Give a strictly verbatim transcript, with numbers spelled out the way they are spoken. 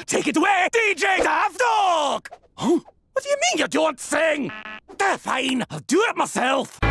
Take it away, D J Daft Dog! Huh? What do you mean you don't sing? They're fine. I'll do it myself.